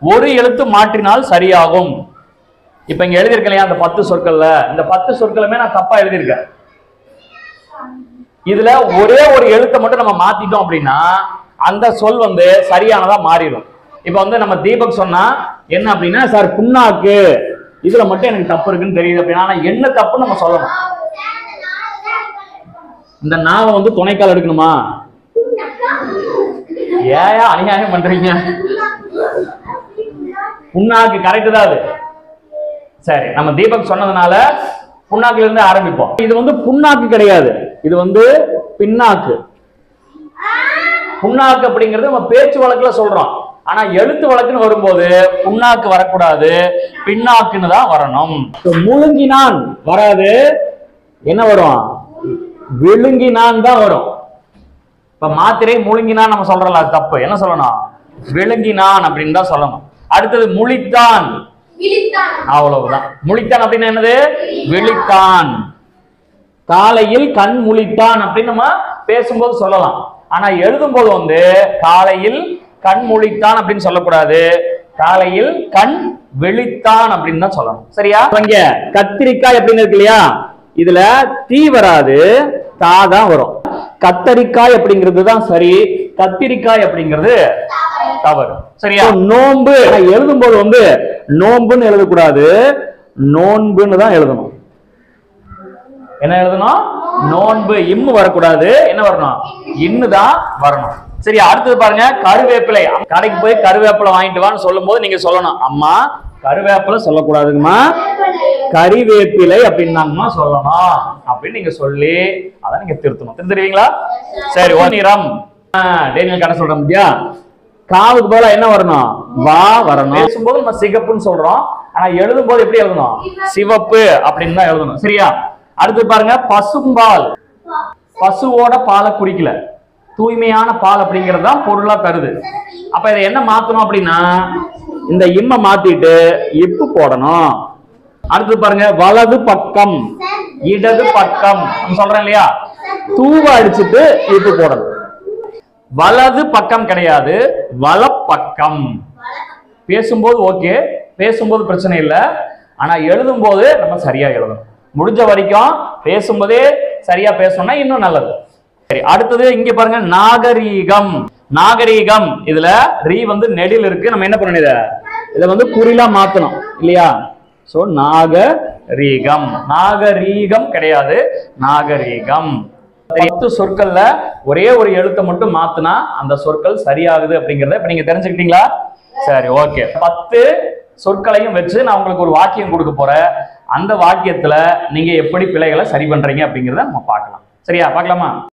ஒரு எழுத்து மாற்றினால் சரியாகும். இப்ப இங்க எழுதியிருக்கலையா அந்த 10 சொற்கள்ல, இந்த 10 சொற்களுமே நான் தப்பா எழுதியிருக்கேன். இதுல ஒரே ஒரு எழுத்தை மட்டும் நம்ம மாத்திட்டோம் அப்படின்னா அந்த சொல் வந்து சரியானதா மாறிடும். இப்ப வந்து நம்ம தீபக் சொன்னா என்ன அப்படின்னா, சார் புண்ணாக்கு இதுல மட்டும் எனக்கு தப்பு இருக்குன்னு தெரியுது அப்படின்னா, ஆனா என்ன தப்புன்னு நம்ம சொல்லணும். இந்த நாவை வந்து துணைக்கால் எடுக்கணுமா? ஏயா அநியாயம் பண்றீங்க? புண்ணாக்கு கரெக்ட் தான் அது. சரி, நம்ம தீபக் சொன்னதுனால புண்ணாக்குல இருந்து ஆரம்பிப்போம். இது வந்து புண்ணாக்கு கிடையாது, இது வந்து பின்னாக்கு. புண்ணாக்கு அப்படிங்கிறது நம்ம பேச்சு வழக்குல சொல்றோம். ஆனா எழுத்து வழக்குன்னு வரும்போது புண்ணாக்கு வரக்கூடாது, பின்னாக்குன்னு தான் வரணும். முழுங்கினான் வராது, என்ன வரும்? விழுங்கினான் தான் வரும். இப்ப மாத்திரை முழுங்கினான் நம்ம சொல்றோம்ல, அது தப்பு. என்ன சொல்லணும்? விழுங்கினான் அப்படின்னு தான் சொல்லணும். அடுத்தது முழித்தான், அவ்வளவுதான். முழித்தான் அப்படின்னு என்னது? விழித்தான். காலையில் கண் முழித்தான் அப்படின்னு நம்ம பேசும்போது சொல்லலாம். ஆனா எழுதும் போது வந்து காலையில் கண் முழித்தான் அப்படின்னு சொல்லக்கூடாது, காலையில் கண் விழித்தான் அப்படின்னு தான் சொல்லணும். சரியா? இங்க கத்திரிக்காய் அப்படின்னு இருக்கு இல்லையா, இதுல தீ வராது, தா தான் வரும். கத்தரிக்காய் அப்படிங்கிறது தான் சரி, கத்திரிக்காய் அப்படிங்கிறது தவறு. சரியா? நோன்பு எழுதும் போது வந்து நோன்புன்னு எழுதக்கூடாது, நோன்புன்னு தான் எழுதணும். என்ன எழுதணும்? நோன்பு. இம்மு வரக்கூடாது, என்ன வரணும்? இன்னுதான் வரணும். சரி, அடுத்தது பாருங்க, கருவேப்பிலை. கடைக்கு போய் கருவேப்பிலை வாங்கிட்டு வான்னு சொல்லும் போது நீங்க சொல்லணும், அம்மா கருவேப்பிலை சொல்லக்கூடாதுங்கம்மா, கறிவேப்பிலை அப்படின்னாங்கம்மா சொல்லணும் அப்படின்னு நீங்க சொல்லி அதை நீங்க திருத்தணும். திருத்துருவீங்களா? சரி, ஓ நிறம். டேனியல் கடை சொல்றோம் இல்லையா, காவுக்கு போல என்ன வரணும்? வா வரணும். பேசும்போது நம்ம சிகப்புன்னு சொல்றோம், ஆனா எழுதும் போது எப்படி எழுதணும்? சிவப்பு அப்படின்னு தான் எழுதணும். சரியா? அடுத்து பாருங்க, பசும்பால். பசுவோட பாலை குடிக்கல, தூய்மையான பால் அப்படிங்கிறது தான் பொருளா தருது. அப்ப இதை என்ன மாத்தணும் அப்படின்னா, இந்த இம்ம மாத்திட்டு இப்பு போடணும். அடுத்து பாருங்க, வலது பக்கம் இடது பக்கம் சொல்றேன் இல்லையா, தூவ அடிச்சுட்டு இப்பு போடணும். வலது பக்கம் கிடையாது, வலப்பக்கம். பேசும்போது ஓகே, பேசும்போது பிரச்சனை இல்லை, ஆனா எழுதும் போது நம்ம சரியா எழுதணும். முடிஞ்ச வரைக்கும் பேசும்போதே சரியா பேசணும்னா இன்னும் நல்லது. சரி, அடுத்தது இங்க பாருங்க, நாகரீகம். நாகரீகம் இதுல ரீ வந்து நெடில் இருக்கு, நம்ம என்ன பண்ணணும்? இதை வந்து குறிலா மாத்தணும் இல்லையா? சோ நாகரீகம். நாகரீகம் கிடையாது, நாகரீகம். 10 சொற்கள்ல ஒரே ஒரு எழுத்தை மட்டும் மாத்தினா அந்த சொற்கள் சரியாகுது அப்படிங்கறத இப்ப நீங்க தெரிஞ்சுக்கிட்டீங்களா? சரி, ஓகே. 10 சொற்களையும் வச்சு நான் உங்களுக்கு ஒரு வாக்கியம் கொடுக்க போறேன். அந்த வாக்கியத்துல நீங்க எப்படி பிழைகளை சரி பண்றீங்க அப்படிங்கறத நம்ம பார்க்கலாம். சரியா? பார்க்கலாமா?